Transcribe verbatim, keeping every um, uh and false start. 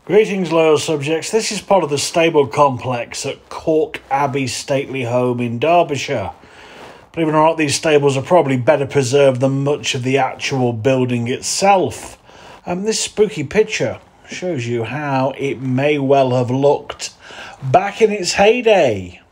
Greetings, loyal subjects. This is part of the stable complex at Cork Abbey stately home in Derbyshire. Believe it or not, these stables are probably better preserved than much of the actual building itself. Um, this spooky picture shows you how it may well have looked back in its heyday.